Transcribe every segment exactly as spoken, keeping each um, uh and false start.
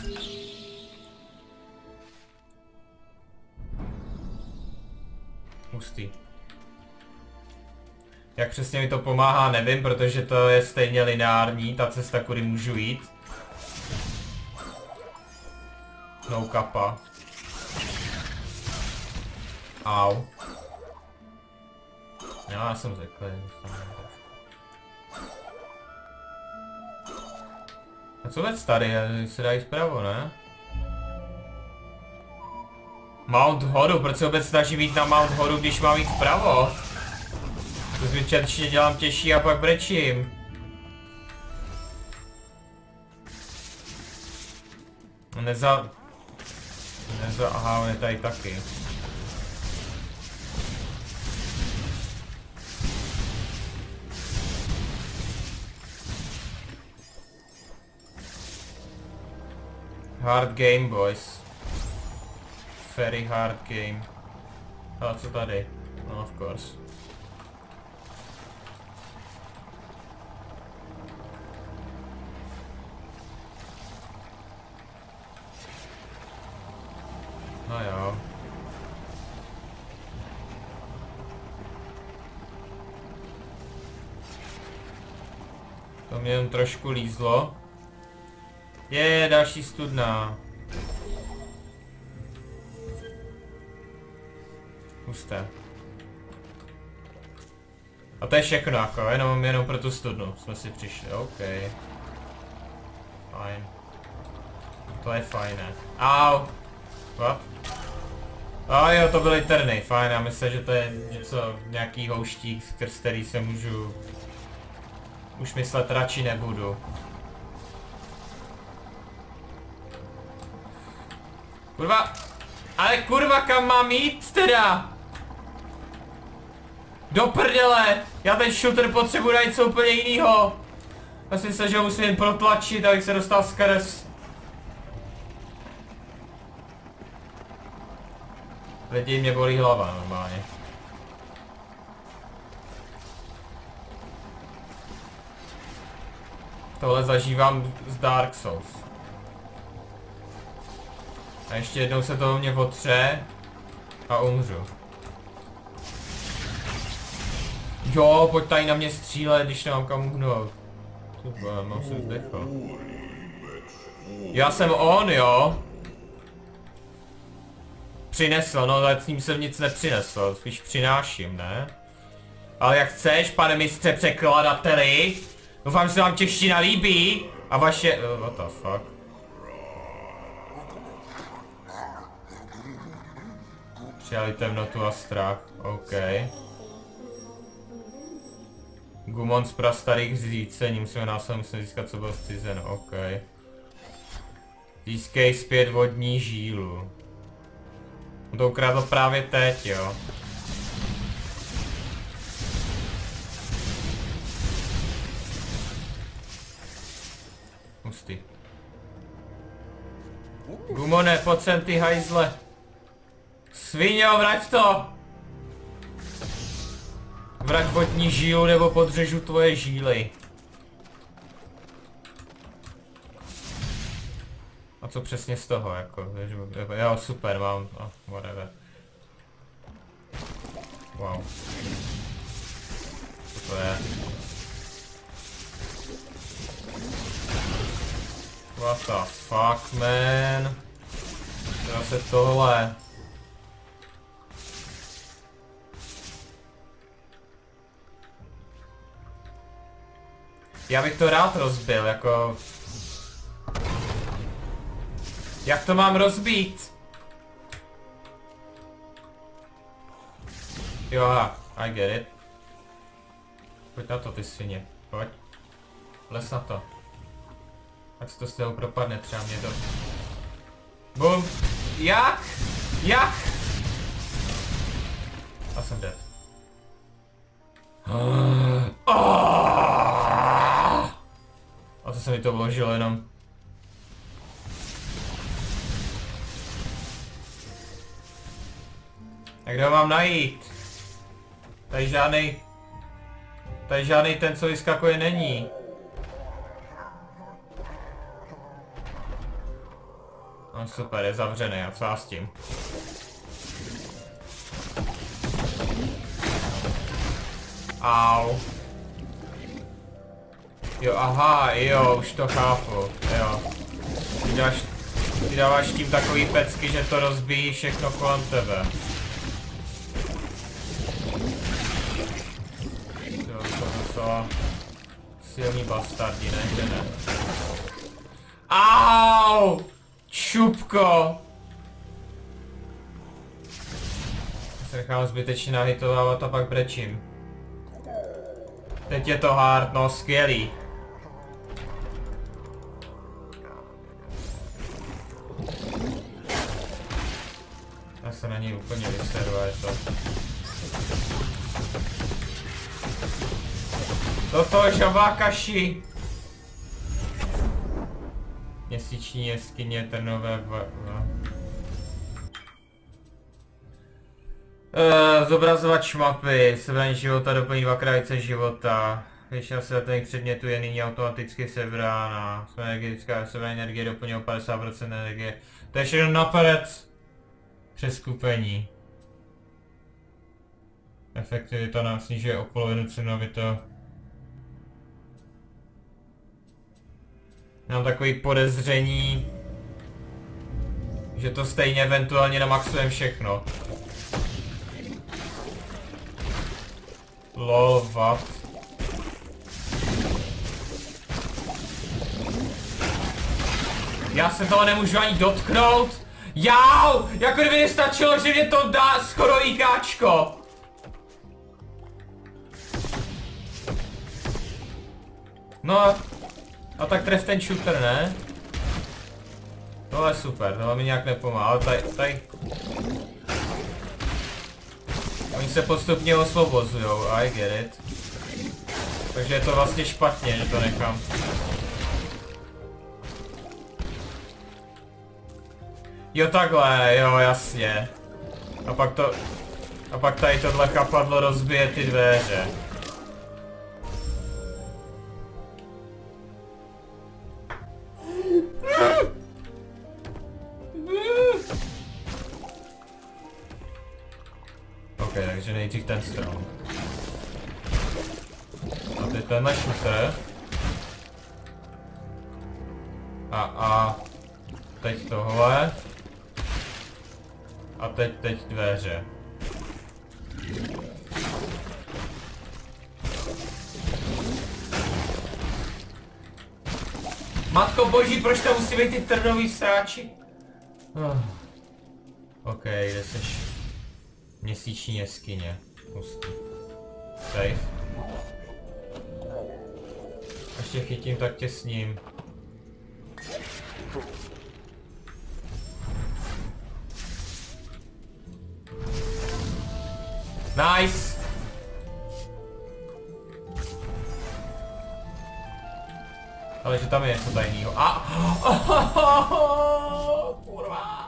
Hustý. Jak přesně mi to pomáhá, nevím, protože to je stejně lineární, ta cesta, kudy můžu jít. No kapa. Au. Já jsem řekl. A co vec tady? Se dají zpravo, ne? Mount horu, proč se vůbec snažím jít na Mount horu, když mám jít vpravo? To zvyčajně dělám těžší a pak brečím. Neza... Neza... Aha, on je tady taky. Hard game, boys. Very hard game. A co tady? No, of course. No jo. To mě jen trošku lízlo. Je, další studna. Husté. A to je všechno jako, jenom, jenom pro tu studnu jsme si přišli, OK. Fajn. To je fajné. Au! What? A jo, to byly trny, fajn, já myslím, že to je něco, nějaký houštík, skrz který se můžu... Už myslet radši nebudu. Kurva! Ale kurva, kam mám jít teda? Do prdele! Já ten shooter potřebuji najít něco úplně jinýho. Já si myslel, že ho musím jen protlačit, abych se dostal skrz. Lidi, mě bolí hlava normálně. Tohle zažívám z Dark Souls. A ještě jednou se to mě otře a umřu. Jo, pojď tady na mě střílet, když nemám kam uhnout. Super, mám se zdechl. Já jsem on, jo. Přinesl, no ale s ním jsem nic nepřinesl, spíš přináším, ne? Ale jak chceš, pane mistře překladateli. Doufám, že se vám čeština líbí. A vaše... Uh, what the fuck? Přijali temnotu a strach, OK. Gumon z prastarých zřícení, musíme následně musím získat, co bylo zcizeno, OK. Získej zpět vodní žílu. On to ukradl právě teď, jo. Hustý. Gumone, pojď sem ty hajzle. Sviňo, vrať to! Vrať vodní žílu, nebo podřežu tvoje žíly. A co přesně z toho, jako, jo, super, mám, oh, whatever. Wow. Co to je? What the fuck, man? Zase tohle. Já bych to rád rozbil, jako... Jak to mám rozbít? Jo, aha, I get it. Pojď na to, ty svině, pojď. Les na to. Ať se to z toho propadne, třeba mě to... Bum! Jak? Jak? A jsem dead. A to se mi to vložilo jenom. A kde ho mám najít? Tady žádnej... Tady žádnej ten, co vyskakuje, není. No super, je zavřený, a co já s tím? Au. Jo, aha, jo, už to chápu, jo. Ty dáš, ty dáváš tím takový pecky, že to rozbíjí všechno kolem tebe. Jo, to docela silný bastardi, ne, že ne? Au! Čupko! Já se nechám zbytečně nahitovávat a pak brečím. Teď je to hard, no skvělý. Já se na něj úplně vyseru a je to... Toto žabákaši! Měsíční jeskyně Trnové v... Uh, zobrazovač mapy, sebrání života doplní dvakrát více života. Většina světelných předmětů je nyní automaticky sebrána. Energetická sebrání energie doplňuje o padesát procent energie. To je všechno napadec. Přeskupení. Efektivita nám snižuje o polovinu cenovito. Mám takový podezření, že to stejně eventuálně namaxujeme všechno. Lol, what? Já se toho nemůžu ani dotknout. Jau! Jako kdyby nestačilo, že mě to dá skoro IKčko. No, a tak tref ten shooter, ne? Tohle je super, tohle mi nějak nepomáhá, ale tady, tady... Oni se postupně osvobozujou, I get it. Takže je to vlastně špatně, že to nechám. Jo takhle, jo jasně. A pak to... A pak tady tohle chapadlo rozbije ty dveře. Ok, takže nejdřív ten strom. A teď tenhle shooter. A a... Teď tohle. A teď, teď dveře. Matko boží, proč tam musí být ty trnový sráči? Oh. OK, kde seš? Měsíční jeskyně. Hustý. Safe. Až tě chytím, tak tě s ním. Nice! Ale že tam je něco tajného. A! Kurva!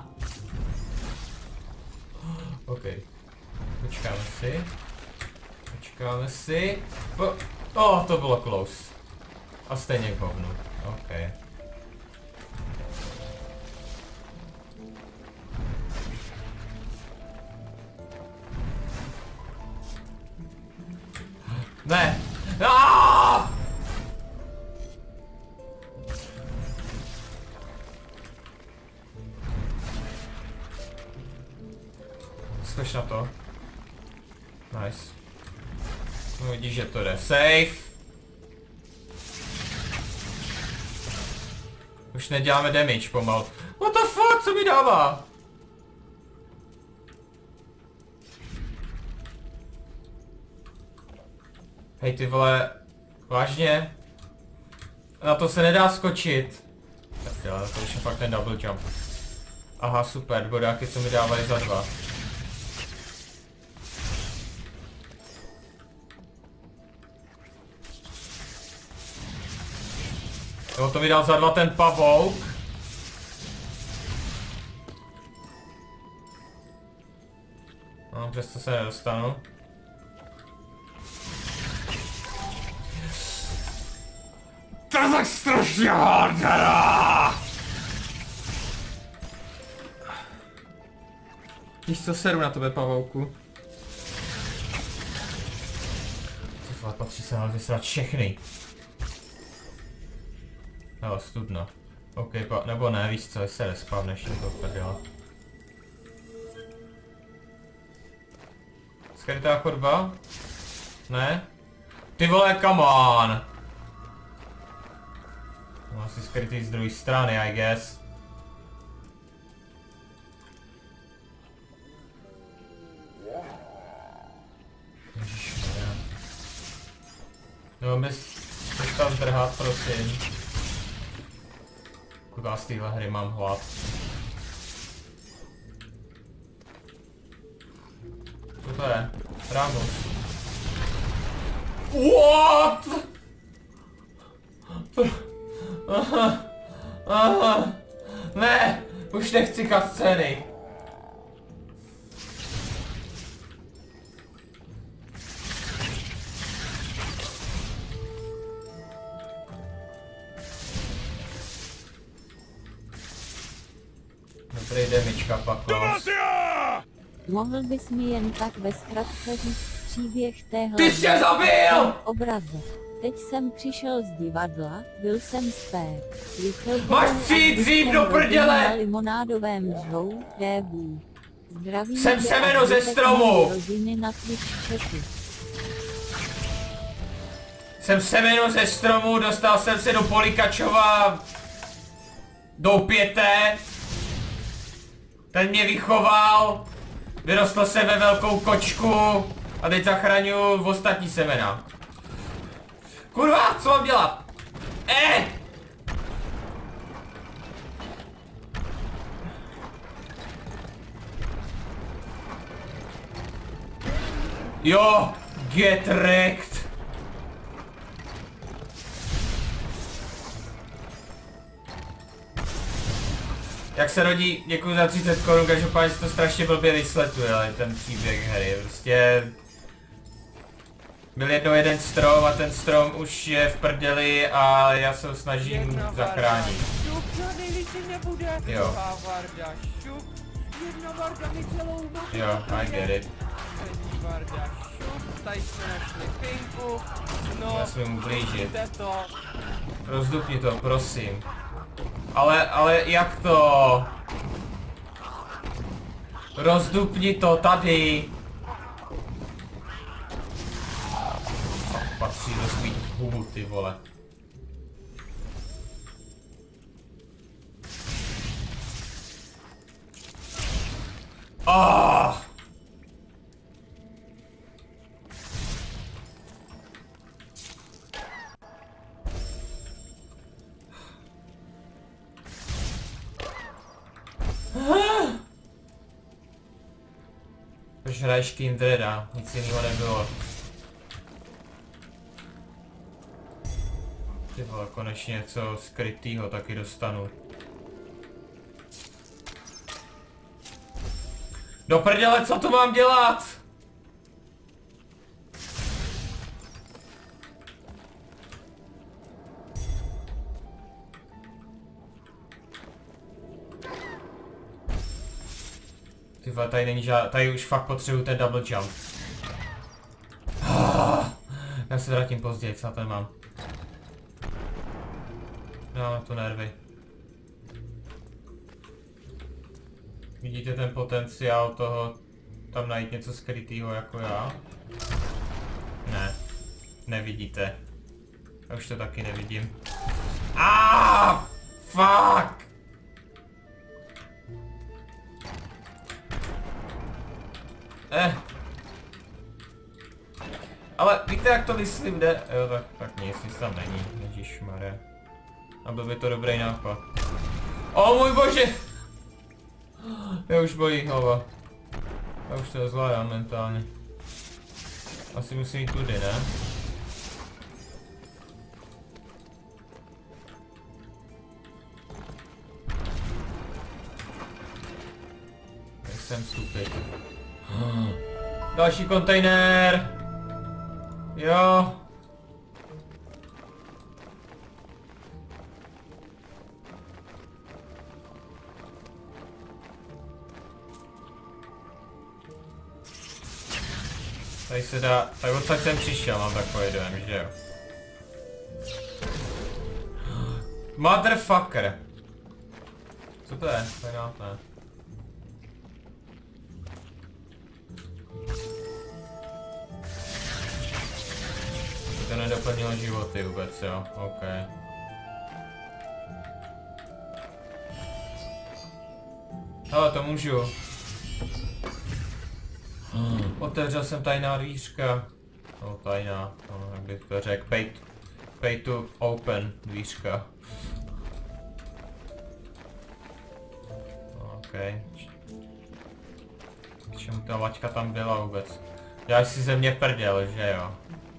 OK. Počkáme si. Počkáme si. Po... Oh, to bylo close. A stejně k hovnu. OK. Ne! Aaaa! Skoč na to. Nice. No vidíš, že to jde. Safe! Už neděláme damage pomalu. What the fuck, co mi dává? Hej ty vole, vážně? Na to se nedá skočit. Tak jo, to už je fakt ten double jump. Aha, super, bodáky co mi dávají za dva. Jo, to mi dal za dva ten pavouk. No, přesto se nedostanu. To je tak strašně hard, hra! Víš co, seru na tebe, pavouku. Ty vole, patří se nám vysrat všechny. Hele, studno. OK, pa, nebo ne, víš co, se respavneš, to to prdela. Skrytá chodba? Ne? Ty vole, come on! No, asi skrytý z druhé strany, I guess. Ježišmarja. No, bys přestal zdrhat, prosím. Kudá z téhle hry mám hlad. Co to je? Rambus. What? Aha. Aha. Ne, už nechci cutscény. Dobrý demička, Paklos. Mohl bys mi jen tak ve zkratce říct příběh téhle... Ty jsi mě zabil! Obraze. Teď jsem přišel z divadla, byl jsem spé. Máš přijít dřív do prdele! Na limonádovém žhou, débů. Zdraví Jsem semeno ze stromu! Rodiny na Twitch chatu. Jsem semeno ze stromu, dostal jsem se do Polikačova doupěte. Ten mě vychoval, vyrostl jsem ve velkou kočku a teď zachraňuji v ostatní semena. Kurva, co mám dělat? Eh! Jo, get wrecked. Jak se rodí, děkuji za třicet korun, každopádně se to strašně blbě vysletuje, ale ten příběh hry, prostě... Byl jednou jeden strom a ten strom už je v prdeli a já se ho snažím zachránit. Jo. Jo, I get it. Já se mu blížit. Rozdupni to, prosím. Ale, ale jak to? Rozdupni to tady. Patří do svých hubu, ty vole. Ah! Proč hraješ Kindreda? Nic jiného nebylo. Ty vole, konečně něco skrytýho taky dostanu. Do prdele, co tu mám dělat? Ty vole, tady není žád... Tady už fakt potřebuju ten double jump. Ah, já se vrátím později, co na to mám. No, to nervy. Vidíte ten potenciál toho, tam najít něco skrytýho jako já? Ne, nevidíte. Já už to taky nevidím. Ah, fuck! Eh. Ale víte, jak to myslím jde? Jo, tak, tak nic, nic tam není. Ježišmarja. A byl by to dobrý nápad. O můj bože! Já už bojí hlava. Já už to nezvládám mentálně. Asi musím jít tudy, ne? Jak jsem stupid. Další kontejner! Jo! Tady se dá, tak odsaď jsem přišel, mám takový dojem, že jo. Motherfucker. Co to je? To je nápad. To nedoplnilo životy vůbec, jo, ok. Hele, to můžu. Otevřel jsem tajná dvířka. No, tajná, no, jak bych to řekl, pay, pay to open dvířka. Ok. K čemu ta laťka tam byla vůbec? Děláš si ze mě prdel, že jo?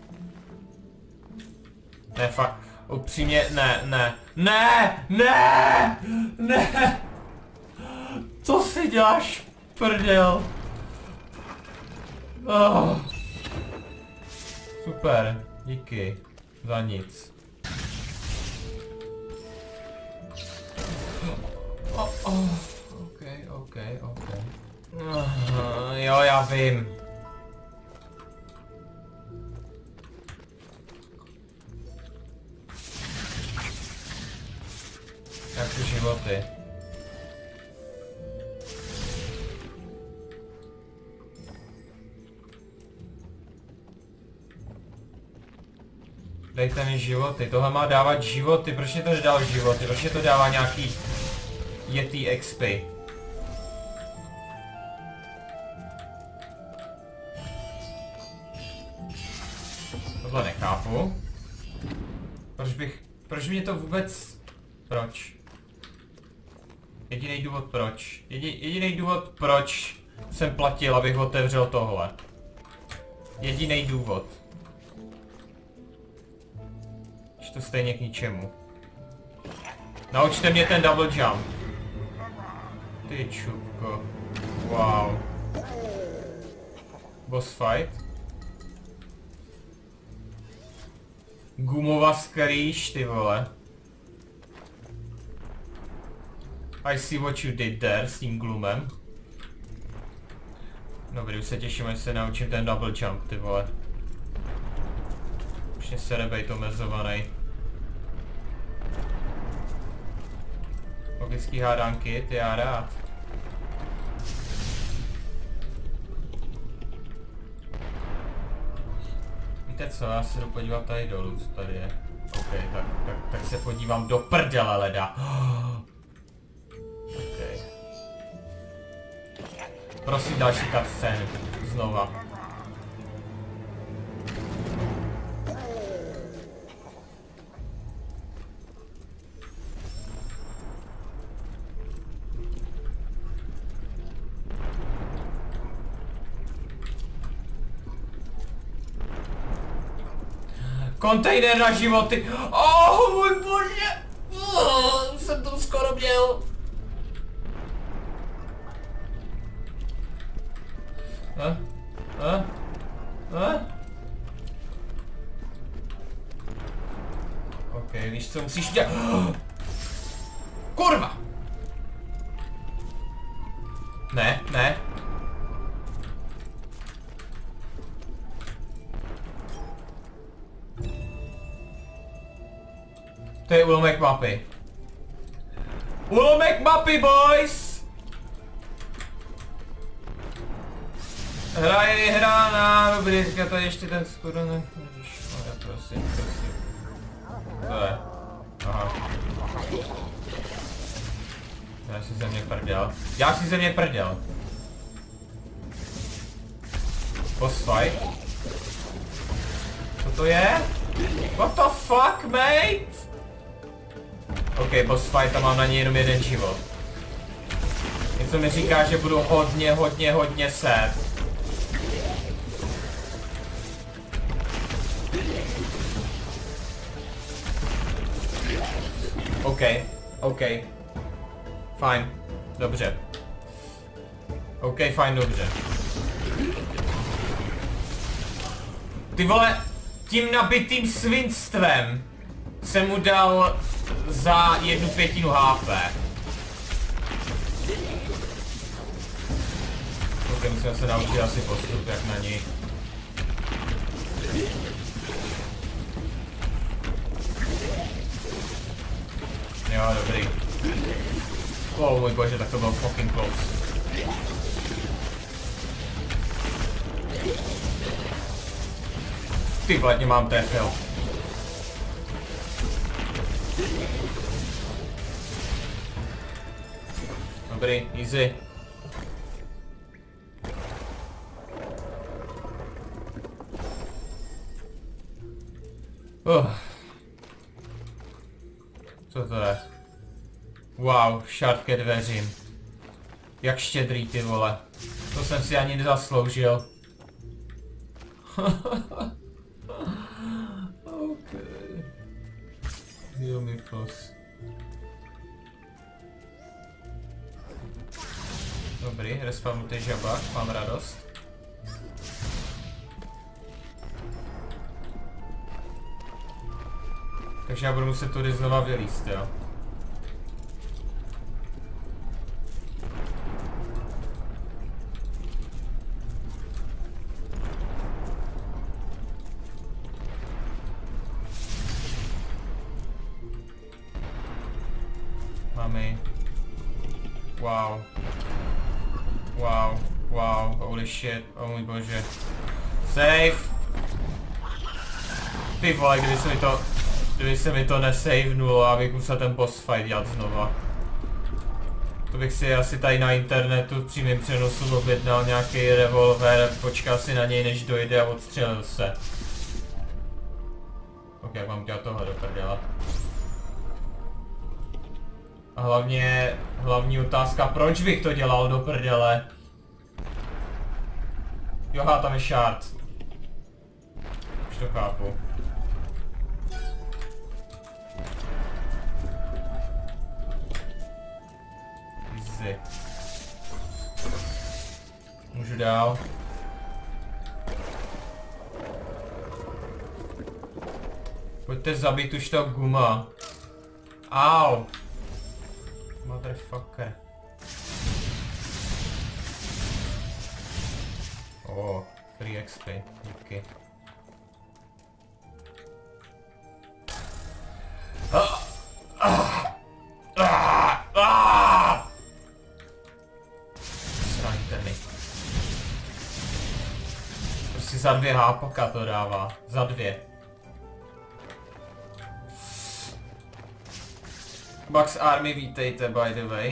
Ne, fakt, upřímně, ne, ne, ne, ne, ne! Co si děláš, prdel? Oh. Super, díky, za nic. Oh, oh. Ok, ok, ok. Uh, jo, já vím. Jak ty životy. Dejte mi životy, tohle má dávat životy, proč mě to nedalo životy, proč mě to dává nějaký Yeti X P. Tohle nechápu. Proč bych, proč mě to vůbec, proč? Jediný důvod proč, Jedi, jediný důvod proč jsem platil, abych otevřel tohle. Jediný důvod. Že to stejně k ničemu. Naučte mě ten double jump. Ty čupko. Wow. Boss fight. Gumová skrýš, ty vole. I see what you did there s tím glumem. Dobrý, už se těším, až se naučím ten double jump, ty vole. Už mě se nebejt omezovaný. Logický hádanky, ty já rád. Víte co, já se jdu podívat tady dolů, co tady je. Ok, tak, tak, tak se podívám do prdele leda. Ok. Prosím další cutscény, znova. Kontejner na životy. Oh, můj bože. Oh, jsem to skoro měl. Eh? Eh? Eh? Ok, víš co musíš dělat? Kurva! Ne, ne. To je úlomek mapy. Úlomek mapy, boys! Hra je vyhrána, dobrý, teďka tady ještě ten skoro ne... Ježišmarja, prosím, prosím. To je. Aha. Já si ze mě prdel. Já si ze mě prdel. Boss fight? Co to je? What the fuck, mate? Ok, boss fight, tam mám na něj jenom jeden život. Něco mi říká, že budu hodně, hodně, hodně set. Ok, ok. Fajn, dobře. Ok, fajn, dobře. Ty vole, tím nabitým svinstvem jsem mu dal za jednu pětinu H P. Ok, musím se naučit asi postup, jak na ní. Jo, dobrý. Oh můj bože, tak to bylo fucking close. Ty vladně mám trefil. Dobrý, easy. Uh. Co to je? Wow, šart ke dveřím. Jak štědrý, ty vole. To jsem si ani nezasloužil. OK. Heal me plus. Dobrý, respawnutý žabák, mám radost. Takže já budu muset tudy znova vylíst, jo. Mami. Wow. Wow, wow, holy shit, oh můj bože. Save! Ty vole, kdyby se mi to... Kdyby se mi to nesavenulo, abych musel ten boss fight dělat znova. To bych si asi tady na internetu v přímém přenosu objednal nějaký revolver, počkal si na něj, než dojde a odstřelil se. Ok, jak mám dělat tohle do prdela. A hlavně, hlavní otázka, proč bych to dělal do prdele? Joha, tam je shard. Už to chápu. Easy. Můžu dál. Pojďte zabít už toho guma. Au. Motherfucker. Oh, free X P, díky. Ah, ah, ah, ah. Sraňte mi. Prostě za dvě hápoka to dává. Za dvě. Bugs Army, vítejte, by the way.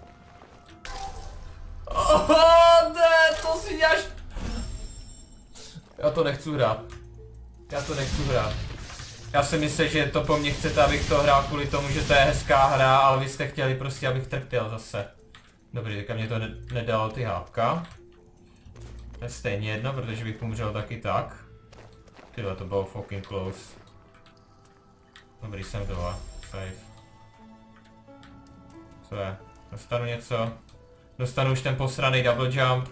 Oh, ne, to si děláš... Já to nechci hrát. Já to nechci hrát. Já si myslím, že to po mně chcete, abych to hrál kvůli tomu, že to je hezká hra, ale vy jste chtěli prostě, abych trpěl zase. Dobrý, teďka mě to ne nedalo ty hápka. To je stejně jedno, protože bych umřel taky tak. Tyhle, to bylo fucking close. Dobrý, jsem dole. Safe. Co je? Dostanu něco? Dostanu už ten posraný double jump.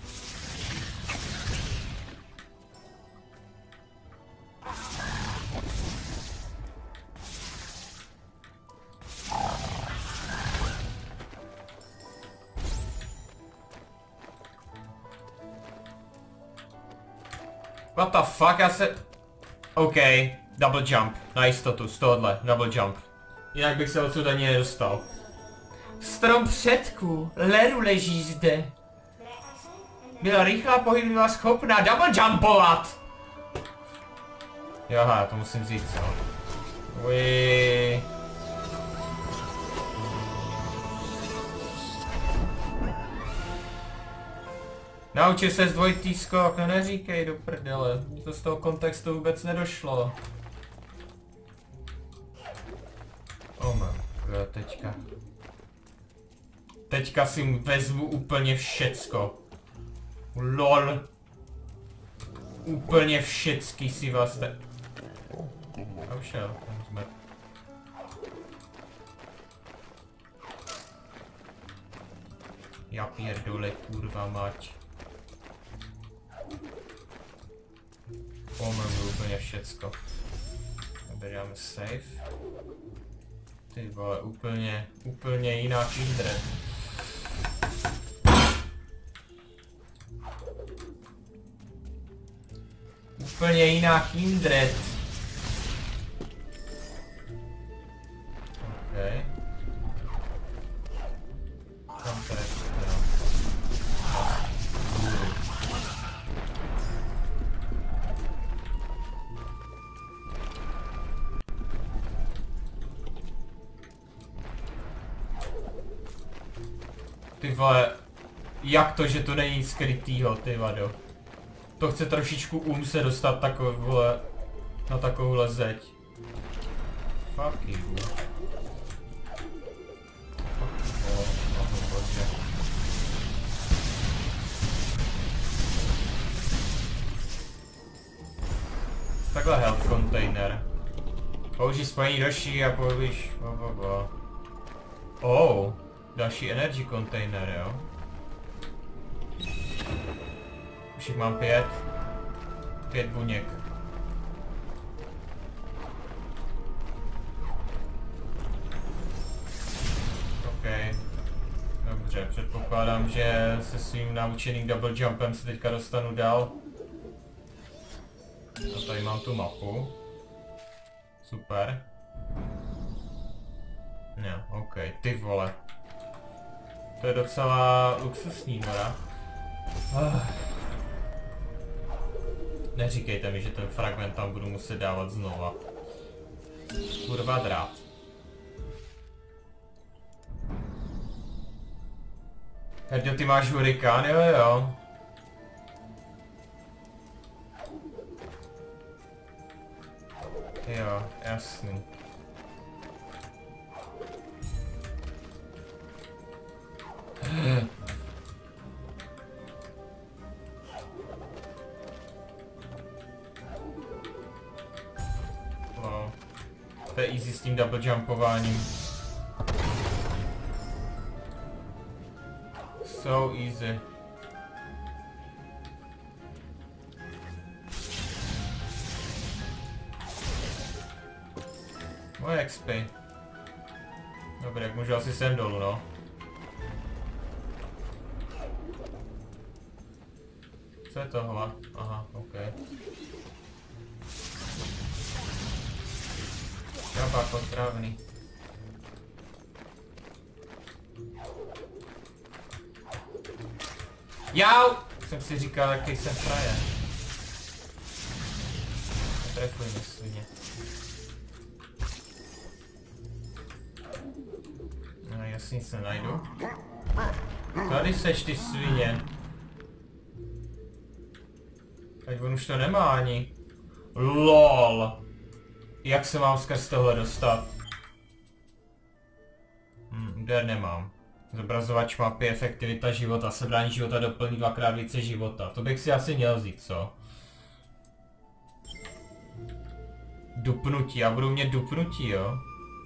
What the fuck, já se... OK, double jump, na jistotu, z tohohle, double jump. Jinak bych se odsud ani nedostal. Strom předků, Leru leží zde. Byla rychlá, pohyblivá, schopná double jumpovat. Jaha, já to musím vzít, co? Uiii. Nauči se zdvojitý skok, no neříkej do prdele, to z toho kontextu vůbec nedošlo. Oh man, jo, teďka. Teďka si vezmu úplně všecko. Lol. Úplně všecky si vás te... A ušel, zmrt. Já pierdole, kurva mať. Pomenu úplně všecko. Dáme safe. Ty vole, úplně, úplně jiná kindred. úplně jiná Kindred. Okay. Tam to je, jo. Ty vole, jak to, že to není skrytýho, ty vado. To chce trošičku um se dostat takovouhle, na takovouhle zeď. Fuck you. Takhle health container. Použij spojení doší a použij... Oh, další energy container, jo. Už jich mám pět. Pět buněk. OK. Dobře, předpokládám, že se svým naučeným double jumpem se teďka dostanu dál. A tady mám tu mapu. Super. No, OK, ty vole. To je docela luxusní nora. Ah. Neříkejte mi, že ten fragment tam budu muset dávat znova. Kurva drát. Herďo, ty máš hurikán, jo jo. Jo, jasný. Wow. To je easy s tím double jumpováním. So easy. Moje X P. Dobrý, jak můžu asi sem dolů, no. Co je tohle? Aha, OK. Žabák otravný. Jau! Jsem si říkal, jaký jsem frajer. Netrefuj mě, svině. No jasně se najdu. Tady seš ty svině. Teď on už to nemá ani. LOL. Jak se mám skrz tohle dostat? Hm, úder nemám. Zobrazovač mapy, efektivita života, sebrání života doplní dvakrát více života. To bych si asi měl vzít, co? Dupnutí, já budu mít dupnutí, jo?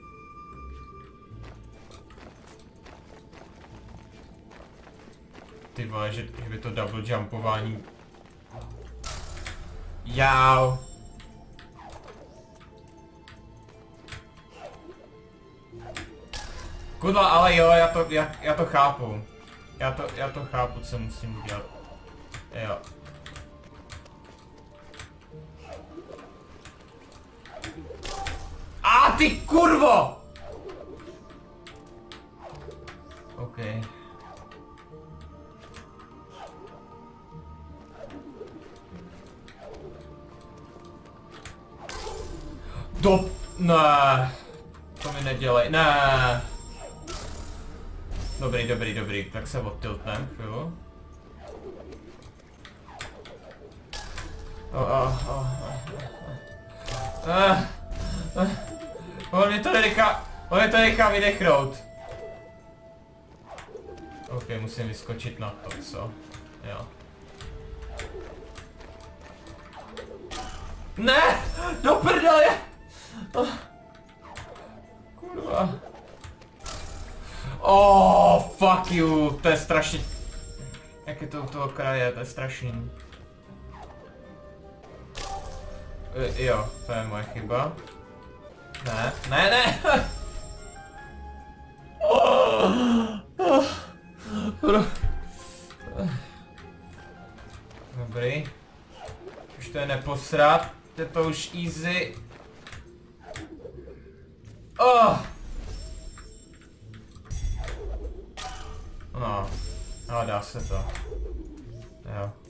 Ty vole, že, že by to double jumpování... Jau. Kudla, ale jo, já to, já, já to chápu. Já to, já to chápu, co musím udělat. Jo. A ty kurvo! OK. Do... Ne. To mi nedělej, ne. Dobrý, dobrý, dobrý, tak se odtiltnem, chvíli. Oh, oh, oh. Uh, uh. On mi to nenechá, on mi to nechá vydechnout. OK, musím vyskočit na to, co? Jo. Ne! Do prdele! Oh. Kurva. Oh, fuck you, to je strašně... Jak je to u toho kraje, to je strašný. E, jo, to je moje chyba. Ne, ne, ne! Oh, oh, oh. Dobrý. Už Už to je neposrat, je to už easy. Oh! No, no dá se to. Jo.